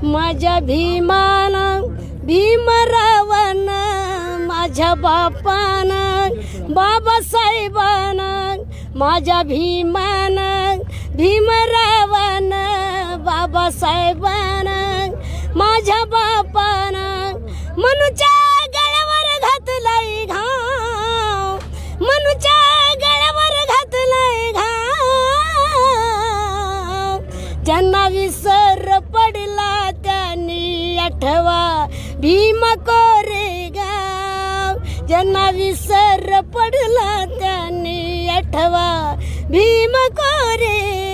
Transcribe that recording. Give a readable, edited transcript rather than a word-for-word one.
माझ्या भीमानं भीमरावान, माझ्या बापानं बाबासाहेबानं, माझ्या भीमानं भीमरावान, बाबासाहेबानं, माझ्या बापानं मनुच्या गळ्यावर घातलाय घाव, मनुच्या गळ्यावर घातलाय घाव. ज्यांना विसर पडला त्यांनी आठवा भीम कोरेगाव, ज्यांना विसर पडला त्यांनी आठवा भीम कोरेगाव.